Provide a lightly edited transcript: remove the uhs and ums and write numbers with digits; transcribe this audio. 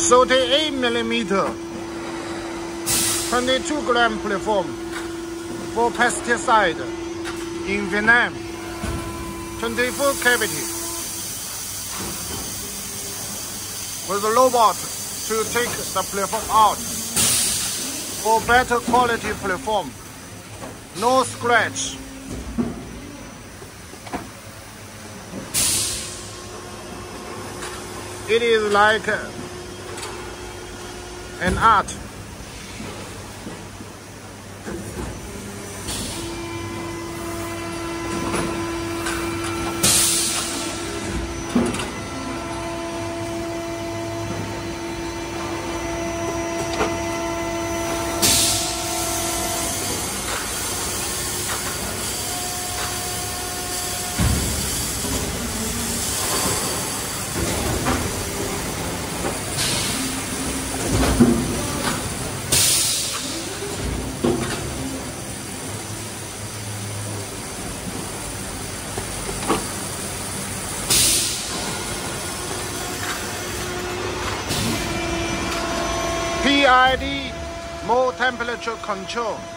38mm 22-gram platform for pesticide in Vietnam. 24 cavity with a robot to take the platform out for better quality platform. No scratch. It is like an art. PID, more temperature control.